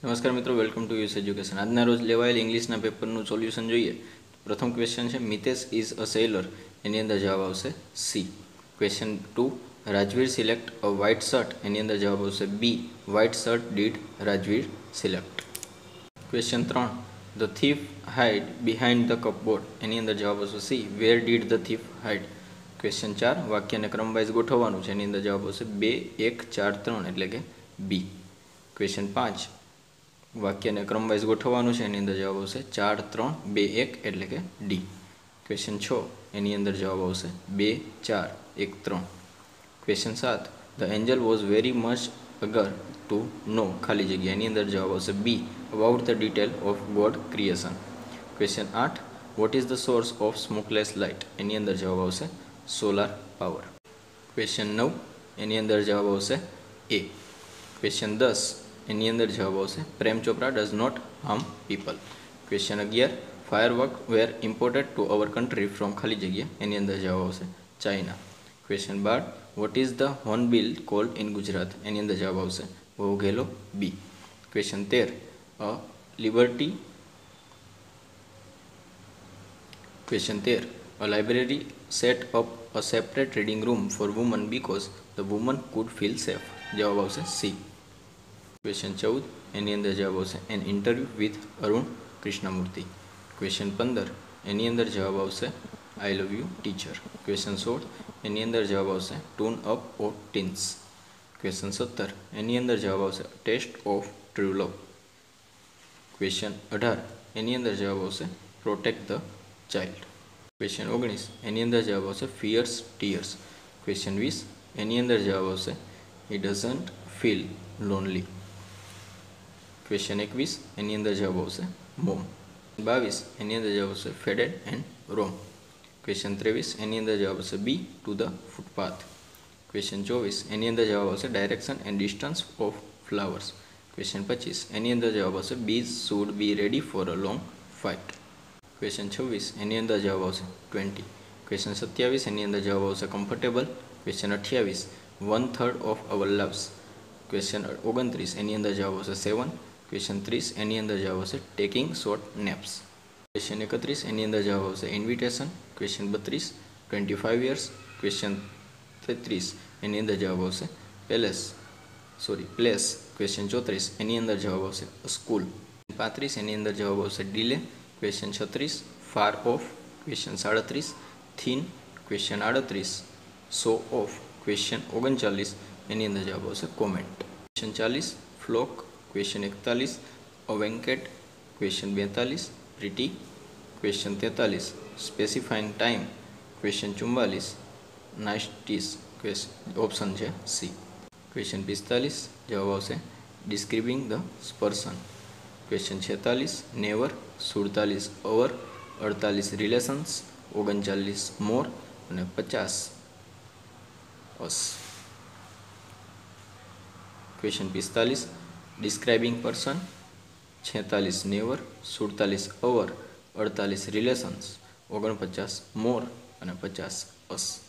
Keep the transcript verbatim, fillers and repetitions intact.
નમસ્કાર મિત્રો, welcome to US education. આજના રોજ લેવાયેલ ઇંગ્લિશના પેપરનું સોલ્યુશન જોઈએ। પ્રથમ ક્વેશ્ચન છે મિતેશ ઇઝ અ સેલર, એની અંદર જવાબ આવશે C. Question two, Rajvir select a white shirt, એની અંદર જવાબ આવશે B, white shirt did Rajvir select. Question ત્રણ, the thief hide behind the cupboard, એની અંદર જવાબ આવશે C, where did the thief hide. Question ચાર, વાક્યને ક્રમવાઇઝ ગોઠવવાનું છે, એની અંદર જવાબ આવશે બે એક ચાર ત્રણ એટલે કે બી। ક્વેશ્ચન પાંચ, વાક્યને ક્રમવાઇઝ ગોઠવવાનું છે, એની અંદર જવાબ આવશે ચાર ત્રણ બે એક એટલે કે ડી। ક્વેશ્ચન છ, એની અંદર જવાબ આવશે બે ચાર એક ત્રણ। ક્વેશ્ચન સાત, the angel was very much eager to નો ખાલી જગ્યા, એની અંદર જવાબ આવશે B, about the detail of God creation. Question આઠ, what is the source of smokeless light, એની અંદર જવાબ આવશે સોલાર પાવર। ક્વેશ્ચન નવ, એની અંદર જવાબ આવશે એ। ક્વેશ્ચન દસ, એની અંદર જવાબ આવશે Prem Chopra does not harm people. Question અગિયાર, firework were imported to our country from ખાલી જગ્યા, એની અંદર જવાબ આવશે ચાઇના। ક્વેશ્ચન બાર, what is the hornbill called in Gujarat, એની અંદર જવાબ આવશે વોઘેલો બી। ક્વેશ્ચન તેર, અ લિબર્ટી ક્વેશ્ચન તેર, a library set up a separate reading room for woman because the woman could feel safe, જવાબ આવશે સી। ક્વેશ્ચન ચૌદ, એની અંદર જવાબ આવશે an interview with Arun Krishnamurthy. Question પંદર, એની અંદર જવાબ આવશે I love you teacher. Question સોળ, એની અંદર જવાબ આવશે tune up of teens. Question સત્તર, એની અંદર જવાબ આવશે test of true love. Question અઢાર, એની અંદર જવાબ આવશે પ્રોટેક્ટ ધ ચાઇલ્ડ। ક્વેશ્ચન ઓગણીસ, એની અંદર જવાબ આવશે ફિયર્સ ટીયર્સ। ક્વેશ્ચન વીસ, એની અંદર જવાબ આવશે he doesn't feel lonely. Question એકવીસ, એની અંદર જવાબ આવશે મોમ। બાવીસ, એની અંદર જવાબ આવશે ફેડેડ એન્ડ રોમ। ક્વેશ્ચન ત્રેવીસ, એની અંદર જવાબ આવશે B to the footpath. Question ચોવીસ, એની અંદર જવાબ આવશે direction and distance of flowers. Question પચીસ, એની અંદર જવાબ આવશે bees should be ready for a long fight. Question છવ્વીસ, એની અંદર જવાબ આવશે ટ્વેન્ટી। ક્વેશ્ચન સત્યાવીસ, એની અંદર જવાબ આવશે કમ્ફર્ટેબલ। ક્વેશ્ચન અઠ્યાવીસ, one third of our loves. Question ઓગણત્રીસ, એની અંદર જવાબ આવશે સેવન। ક્વેશ્ચન ત્રીસ, એની અંદર જવાબ આવશે ટેકિંગ શોર્ટ નેપ્સ। ક્વેશ્ચન એકત્રીસ, એની અંદર જવાબ આવશે ઇન્વિટેશન। ક્વેશ્ચન બત્રીસ, ટ્વેન્ટી ફાઇવ યર્સ। ક્વેશ્ચન તેત્રીસ, એની અંદર જવાબ આવશે પેલેસ સોરી પ્લેસ। ક્વેશ્ચન ચોત્રીસ, એની અંદર જવાબ આવશે સ્કૂલ। પાંત્રીસ, એની અંદર જવાબ આવશે ડીલે। ક્વેશ્ચન છત્રીસ, ફાર ઓફ। ક્વેશ્ચન સાડત્રીસ, થીન। ક્વેશ્ચન આડત્રીસ, સો ઓફ। ક્વેશ્ચન ઓગણચાલીસ, એની અંદર જવાબ આવશે કોમેન્ટ। ક્વેશ્ચન ચાલીસ, ફ્લોક। ક્વેશ્ચન એકતાલીસ, અ વેન્કેટ। ક્વેશ્ચન બેતાલીસ, પ્રીટી। ક્વેશ્ચન તેતાલીસ, સ્પેસિફાઈંગ ટાઈમ। ક્વેશ્ચન ચુમ્માલીસ, નાઇસ્ટીસ। ઓપ્શન છે સી। ક્વેશ્ચન પિસ્તાલીસ, જવાબ આવશે ડિસ્ક્રિબિંગ ધ પર્સન। ક્વેશ્ચન છેતાલીસ, નેવર। સુડતાલીસ, અવર। અડતાલીસ, રિલેશન્સ। ઓગણચાલીસ, મોર અને પચાસ અસ। ક્વેશ્ચન પિસ્તાલીસ, ડિસ્ક્રાઇબિંગ પર્સન। છેતાલીસ, નેવર। સુડતાલીસ, અવર। અડતાલીસ, રિલેશન્સ। ઓગણપચાસ, મોર અને પચાસ અસ।